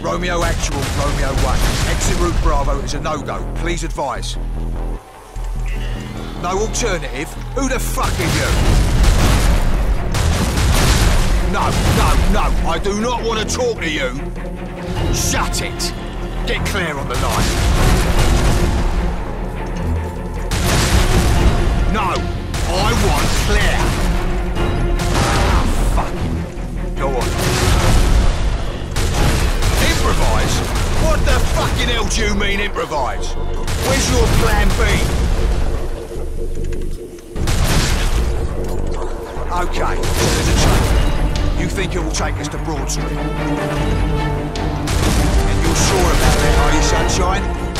Romeo Actual, Romeo 1. Exit route Bravo is a no-go. Please advise. No alternative? Who the fuck are you? No, I do not want to talk to you. Shut it. Get clear on the line. No, I want clear. Fuck. Go on. Improvise? What the fucking hell do you mean improvise? Where's your plan B? Okay, so there's a train. You think it will take us to Broad Street? And you're sure about that, are you, Sunshine?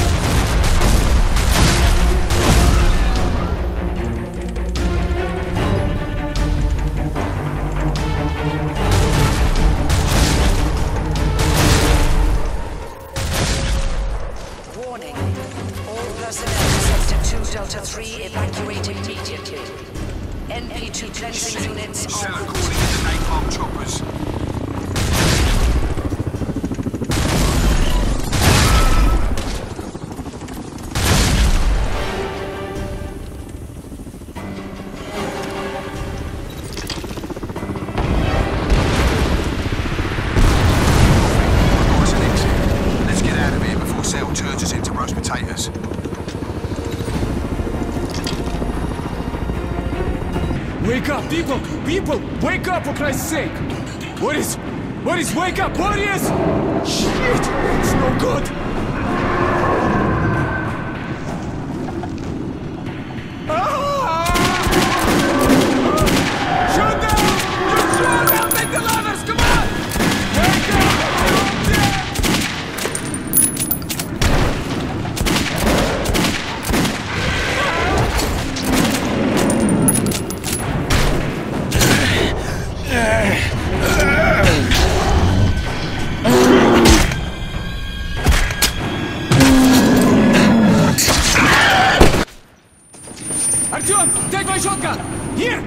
Warning. All personnel in Sector 2 Delta 3 evacuate immediately. NP2 cleansing units Sound are... calling in the napalm choppers. What's an exit? Let's get out of here before Sale turns us into roast potatoes. Wake up, people! People! Wake up, for Christ's sake! What is... Wake up, warriors! Shit! It's no good! Shoot them! You shoot them! Take the ladders! Come on! Wake up! Artyom, take my shotgun! Here!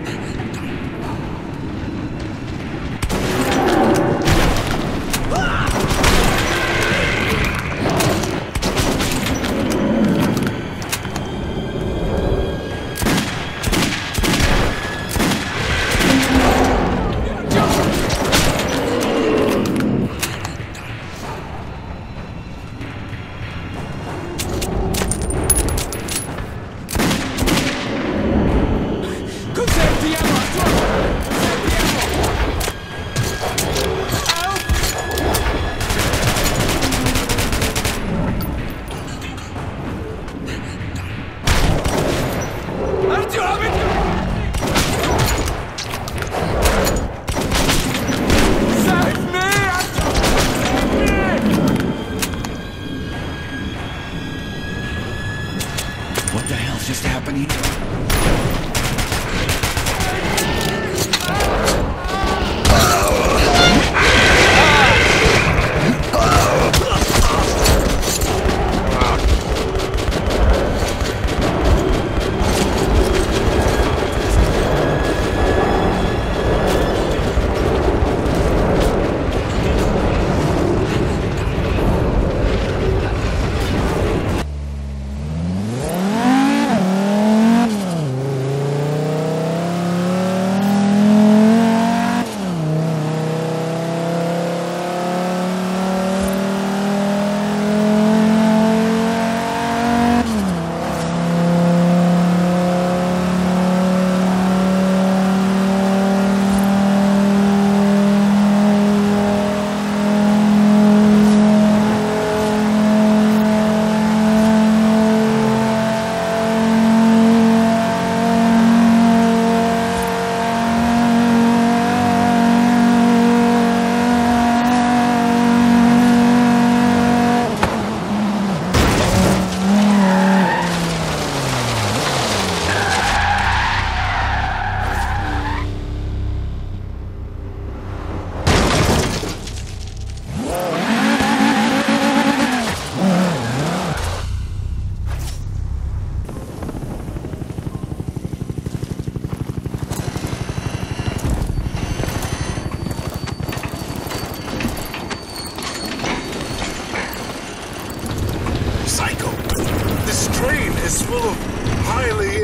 What the hell's just happening?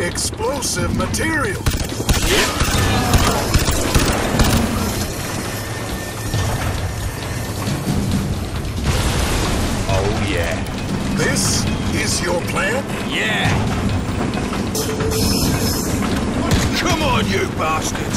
explosive material. Oh, yeah. This is your plan? Yeah! Come on, you bastards!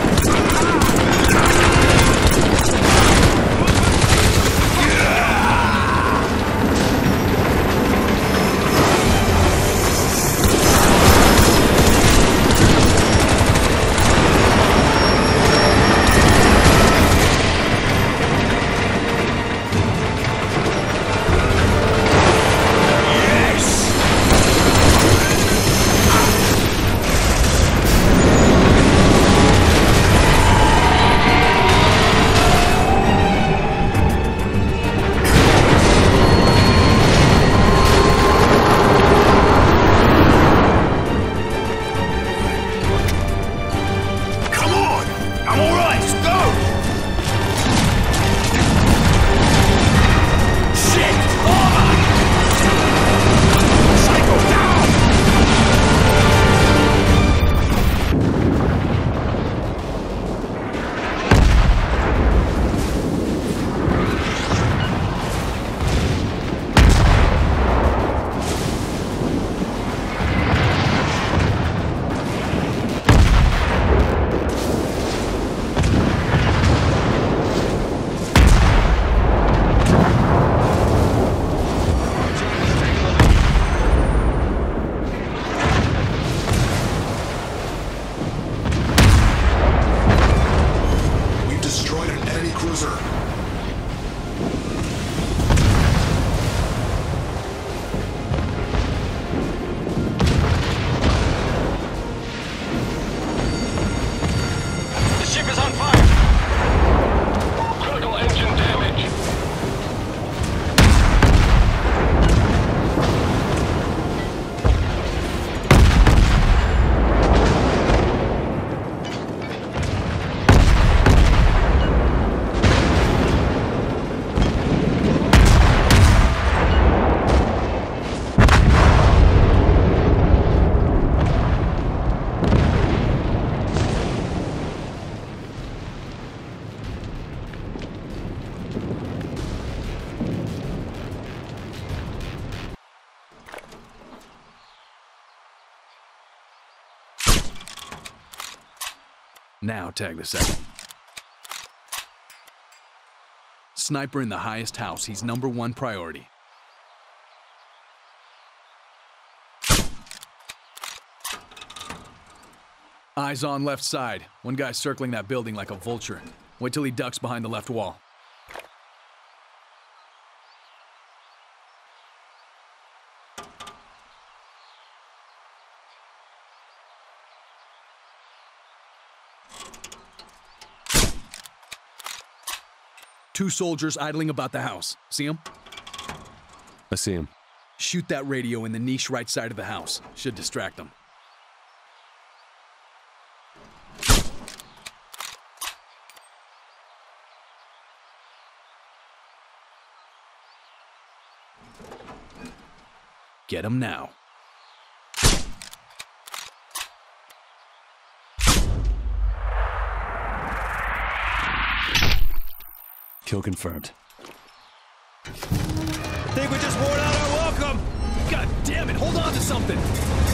Now tag the second. Sniper in the highest house. He's #1 priority. Eyes on left side. One guy's circling that building like a vulture. Wait till he ducks behind the left wall. Two soldiers idling about the house. See him? I see him. Shoot that radio in the niche right side of the house. Should distract them. Get him now. Kill confirmed. Think we just wore out our welcome! God damn it, hold on to something!